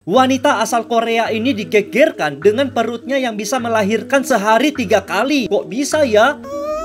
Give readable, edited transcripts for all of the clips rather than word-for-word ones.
Wanita asal Korea ini digegerkan dengan perutnya yang bisa melahirkan sehari 3 kali. Kok bisa ya?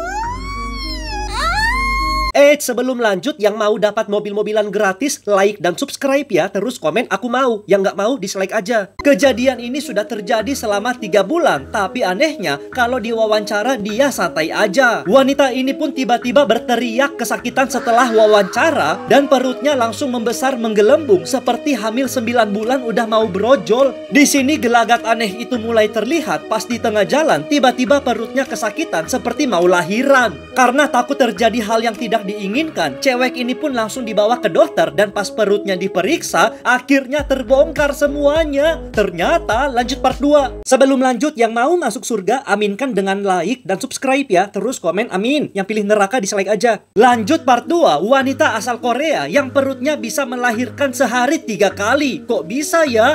Sebelum lanjut, yang mau dapat mobil-mobilan gratis, like dan subscribe ya. Terus komen aku mau, yang nggak mau dislike aja. Kejadian ini sudah terjadi selama 3 bulan. Tapi anehnya, kalau diwawancara dia santai aja. Wanita ini pun tiba-tiba berteriak kesakitan setelah wawancara. Dan perutnya langsung membesar menggelembung seperti hamil 9 bulan udah mau brojol. Di sini gelagat aneh itu mulai terlihat pas di tengah jalan. Tiba-tiba perutnya kesakitan seperti mau lahiran. Karena takut terjadi hal yang tidak diinginkan, cewek ini pun langsung dibawa ke dokter. Dan pas perutnya diperiksa, akhirnya terbongkar semuanya. Ternyata lanjut part 2. Sebelum lanjut, yang mau masuk surga aminkan dengan like dan subscribe ya. Terus komen amin. Yang pilih neraka dislike aja. Lanjut part 2. Wanita asal Korea yang perutnya bisa melahirkan sehari 3 kali. Kok bisa ya?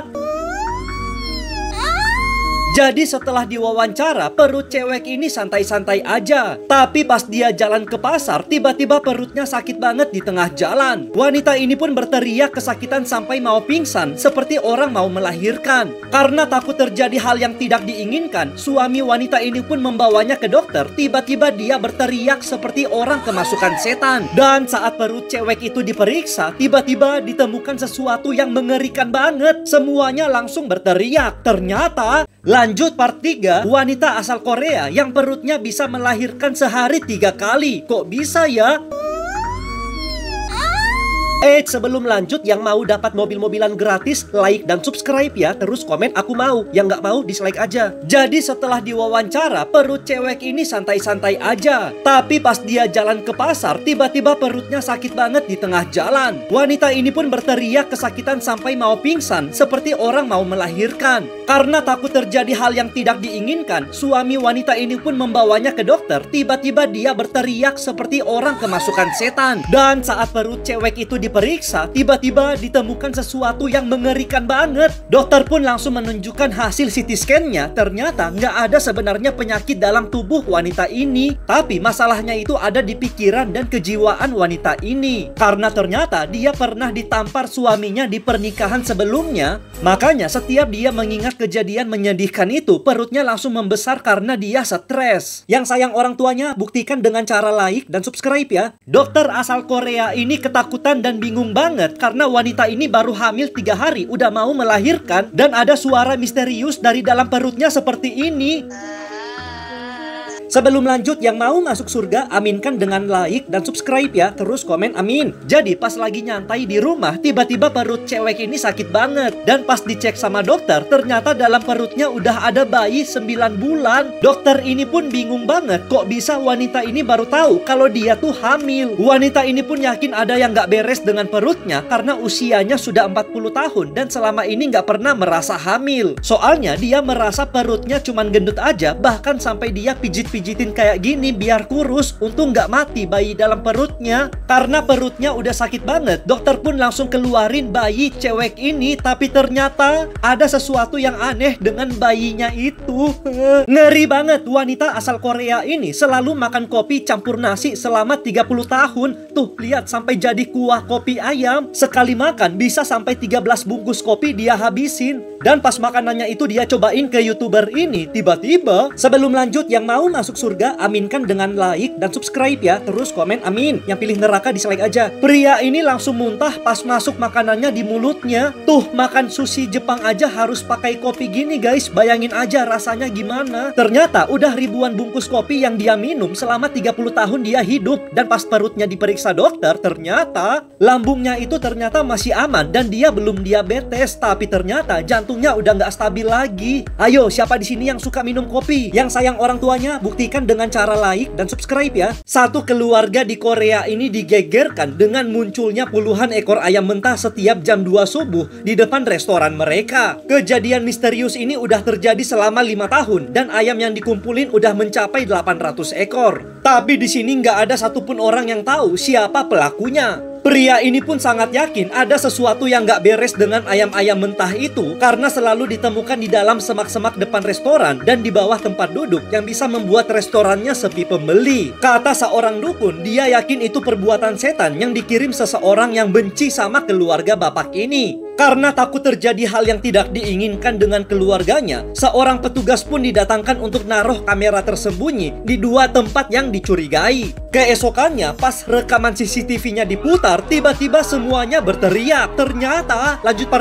Jadi setelah diwawancara, perut cewek ini santai-santai aja. Tapi pas dia jalan ke pasar, tiba-tiba perutnya sakit banget di tengah jalan. Wanita ini pun berteriak kesakitan sampai mau pingsan, seperti orang mau melahirkan. Karena takut terjadi hal yang tidak diinginkan, suami wanita ini pun membawanya ke dokter. Tiba-tiba dia berteriak seperti orang kemasukan setan. Dan saat perut cewek itu diperiksa, tiba-tiba ditemukan sesuatu yang mengerikan banget. Semuanya langsung berteriak. Ternyata lanjut part 3. Wanita asal Korea yang perutnya bisa melahirkan sehari 3 kali. Kok bisa ya? Sebelum lanjut, yang mau dapat mobil-mobilan gratis, like dan subscribe ya. Terus komen aku mau, yang nggak mau dislike aja. Jadi setelah diwawancara, perut cewek ini santai-santai aja. Tapi pas dia jalan ke pasar, tiba-tiba perutnya sakit banget di tengah jalan. Wanita ini pun berteriak kesakitan sampai mau pingsan, seperti orang mau melahirkan. Karena takut terjadi hal yang tidak diinginkan, suami wanita ini pun membawanya ke dokter. Tiba-tiba dia berteriak seperti orang kemasukan setan. Dan saat perut cewek itu diperiksa, tiba-tiba ditemukan sesuatu yang mengerikan banget. Dokter pun langsung menunjukkan hasil CT scan-nya. Ternyata nggak ada sebenarnya penyakit dalam tubuh wanita ini. Tapi masalahnya itu ada di pikiran dan kejiwaan wanita ini. Karena ternyata dia pernah ditampar suaminya di pernikahan sebelumnya. Makanya setiap dia mengingat kejadian menyedihkan itu, perutnya langsung membesar karena dia stres. Yang sayang orang tuanya, buktikan dengan cara like dan subscribe ya. Dokter asal Korea ini ketakutan dan bingung banget karena wanita ini baru hamil 3 hari udah mau melahirkan. Dan ada suara misterius dari dalam perutnya seperti ini. Sebelum lanjut, yang mau masuk surga aminkan dengan like dan subscribe ya. Terus komen amin. Jadi pas lagi nyantai di rumah, tiba-tiba perut cewek ini sakit banget. Dan pas dicek sama dokter, ternyata dalam perutnya udah ada bayi 9 bulan. Dokter ini pun bingung banget, kok bisa wanita ini baru tahu kalau dia tuh hamil. Wanita ini pun yakin ada yang gak beres dengan perutnya karena usianya sudah 40 tahun dan selama ini gak pernah merasa hamil. Soalnya dia merasa perutnya cuman gendut aja, bahkan sampai dia pijitin kayak gini biar kurus. Untung nggak mati bayi dalam perutnya. Karena perutnya udah sakit banget, dokter pun langsung keluarin bayi cewek ini. Tapi ternyata ada sesuatu yang aneh dengan bayinya itu. Ngeri banget. Wanita asal Korea ini selalu makan kopi campur nasi selama 30 tahun. Tuh lihat, sampai jadi kuah kopi ayam. Sekali makan bisa sampai 13 bungkus kopi dia habisin. Dan pas makanannya itu dia cobain ke YouTuber ini. Tiba-tiba sebelum lanjut, yang mau masuk surga aminkan dengan like dan subscribe ya. Terus komen amin. Yang pilih neraka dislike aja. Pria ini langsung muntah pas masuk makanannya di mulutnya. Tuh, makan sushi Jepang aja harus pakai kopi gini guys. Bayangin aja rasanya gimana. Ternyata udah ribuan bungkus kopi yang dia minum selama 30 tahun dia hidup. Dan pas perutnya diperiksa dokter, ternyata lambungnya itu ternyata masih aman dan dia belum diabetes. Tapi ternyata jantungnya udah nggak stabil lagi. Ayo, siapa di sini yang suka minum kopi? Yang sayang orang tuanya, buktikan dengan cara like dan subscribe ya. Satu keluarga di Korea ini digegerkan dengan munculnya puluhan ekor ayam mentah setiap jam 2 subuh di depan restoran mereka. Kejadian misterius ini udah terjadi selama 5 tahun dan ayam yang dikumpulin udah mencapai 800 ekor. Tapi di sini nggak ada satupun orang yang tahu siapa pelakunya. Pria ini pun sangat yakin ada sesuatu yang gak beres dengan ayam-ayam mentah itu karena selalu ditemukan di dalam semak-semak depan restoran dan di bawah tempat duduk yang bisa membuat restorannya sepi pembeli. Kata seorang dukun, dia yakin itu perbuatan setan yang dikirim seseorang yang benci sama keluarga bapak ini. Karena takut terjadi hal yang tidak diinginkan dengan keluarganya, seorang petugas pun didatangkan untuk naruh kamera tersembunyi di 2 tempat yang dicurigai. Keesokannya, pas rekaman CCTV-nya diputar, tiba-tiba semuanya berteriak. Ternyata,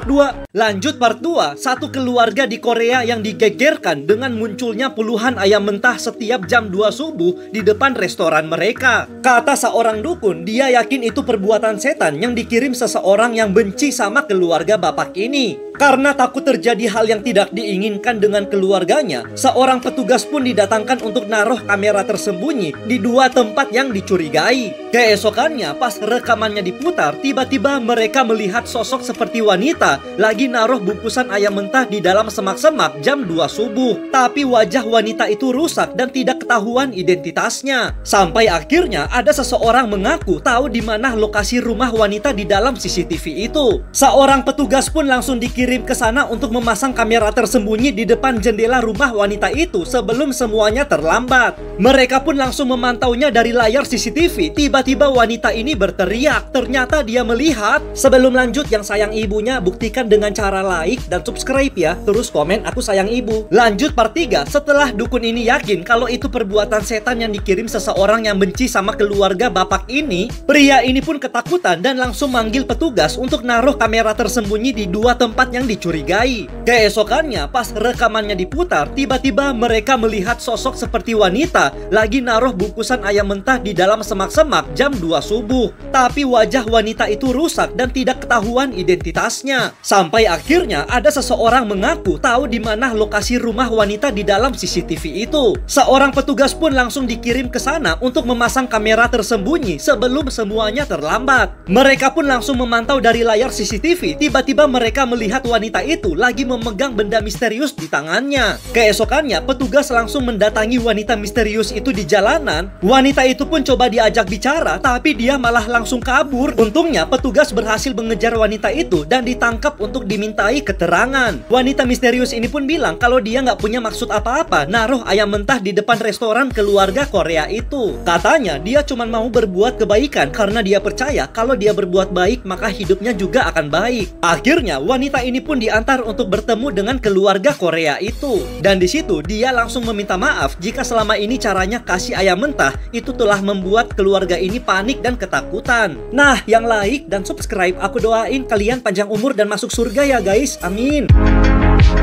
lanjut part 2, satu keluarga di Korea yang digegerkan dengan munculnya puluhan ayam mentah setiap jam 2 subuh di depan restoran mereka. Kata seorang dukun, dia yakin itu perbuatan setan yang dikirim seseorang yang benci sama keluarga bapak ini. Karena takut terjadi hal yang tidak diinginkan dengan keluarganya, seorang petugas pun didatangkan untuk naruh kamera tersembunyi di 2 tempat yang dicurigai. Keesokannya, pas rekamannya diputar, tiba-tiba mereka melihat sosok seperti wanita lagi naruh bungkusan ayam mentah di dalam semak-semak jam 2 subuh. Tapi wajah wanita itu rusak dan tidak ketahuan identitasnya. Sampai akhirnya ada seseorang mengaku tahu di mana lokasi rumah wanita di dalam CCTV itu. Seorang petugas pun langsung dikirim ke sana untuk memasang kamera tersembunyi di depan jendela rumah wanita itu sebelum semuanya terlambat. Mereka pun langsung memantaunya dari layar CCTV. Tiba-tiba wanita ini berteriak. Ternyata dia melihat. Sebelum lanjut, yang sayang ibunya buktikan dengan cara like dan subscribe ya. Terus komen aku sayang ibu. Lanjut part 3. Setelah dukun ini yakin kalau itu perbuatan setan yang dikirim seseorang yang benci sama keluarga bapak ini, pria ini pun ketakutan dan langsung manggil petugas untuk naruh kamera tersembunyi di 2 tempat yang dicurigai. Keesokannya, pas rekamannya diputar, tiba-tiba mereka melihat sosok seperti wanita lagi naruh bungkusan ayam mentah di dalam semak-semak jam 2 subuh. Tapi wajah wanita itu rusak dan tidak ketahuan identitasnya. Sampai akhirnya ada seseorang mengaku tahu di mana lokasi rumah wanita di dalam CCTV itu. Seorang petugas pun langsung dikirim ke sana untuk memasang kamera tersembunyi sebelum semuanya terlambat. Mereka pun langsung memantau dari layar CCTV. Tiba-tiba mereka melihat wanita itu lagi memegang benda misterius di tangannya. Keesokannya, petugas langsung mendatangi wanita misterius itu di jalanan. Wanita itu pun coba diajak bicara, tapi dia malah langsung kabur. Untungnya, petugas berhasil mengejar wanita itu dan ditangkap untuk dimintai keterangan. Wanita misterius ini pun bilang kalau dia nggak punya maksud apa-apa naruh ayam mentah di depan restoran keluarga Korea itu. Katanya, dia cuma mau berbuat kebaikan karena dia percaya kalau dia berbuat baik maka hidupnya juga akan baik. Akhirnya, wanita ini pun diantar untuk bertemu dengan keluarga Korea itu. Dan di situ dia langsung meminta maaf jika selama ini caranya kasih ayam mentah itu telah membuat keluarga ini panik dan ketakutan. Nah, yang like dan subscribe, aku doain kalian panjang umur dan masuk surga ya guys. Amin.